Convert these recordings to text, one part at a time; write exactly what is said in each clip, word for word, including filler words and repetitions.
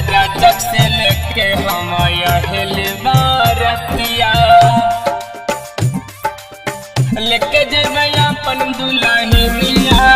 राजा जग से लेके हम हिलवारतिया लेके जेबै अपन दुल्हनिया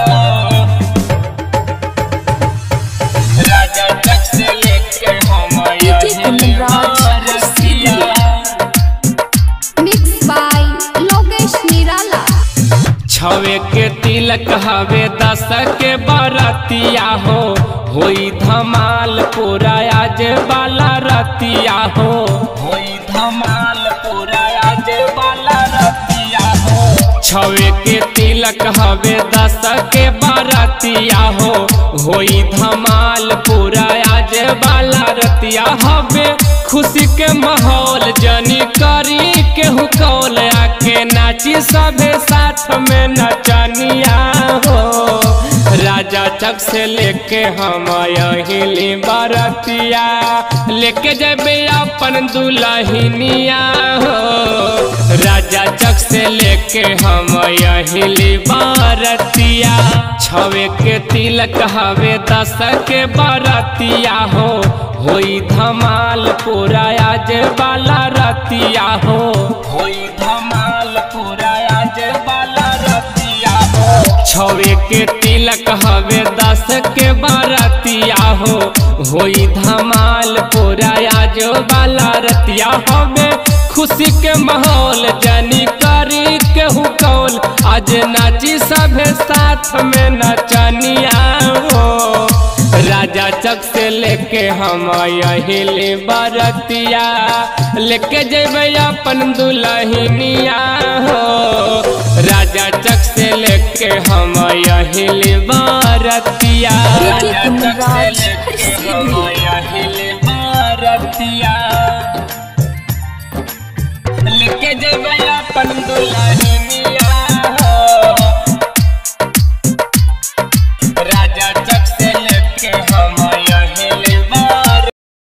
राजा जग से लेके हम हिलवारतिया। मिक्स बाय लोकेश निराला। छवे के तिलक हवे दस के बरतिया हो होई धमाल पूरा आज वाला रतिया हो होई धमाल पूरा आज वाला रतिया हो। छवे के तिलक हवे दस के बरतिया हो होई धमाल पूरा आज वाला रतिया हवे। खुशी के माहौल जनी करी के हुकौल आके नाची सभे साथ में नचनिया हो। राजा चक से लेके हम हिली बरतिया लेके जेबे अपन दुल्हनिया हो। राजा चक से लेके हम हिली बरतिया छवे के तिलक हवे दस के बरतिया हो होई धमाल पूरा आज वाला रतिया हो होई धमाल पूरा आज वाला रतिया हो। छवे के तिलक हवे दस के बरतिया हो होई धमाल पूरा आज वाला रतिया हवे। खुशी के माहौल जनी करी के हुकौल आज नाची सभे साथ में नचनिया हो। राजा चक से लेके हम हिली बरतिया लेके जेबै अपन दुल्हनिया हो। राजा चक से लेके हम हिली बरतिया राजा चक से लेके हम हिली बरतिया लेके जेबै अपन दुल्हनिया हो। राजा चक से लेके हम हिलवार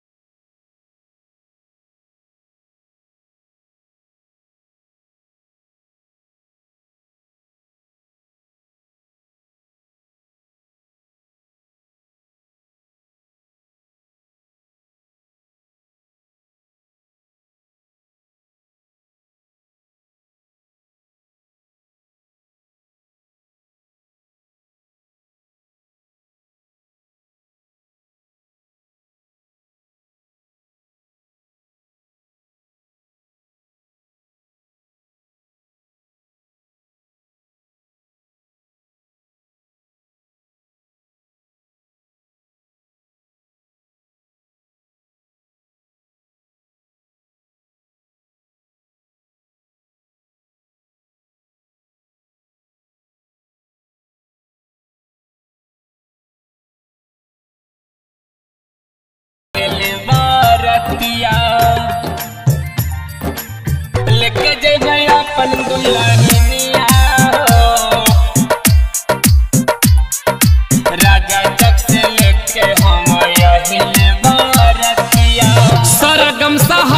लेके जेबै अपन दुल्हनिया हो। राजा चक से लेके हम हिलवारतिया सरगम सहा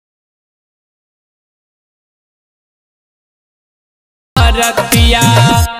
रतिया।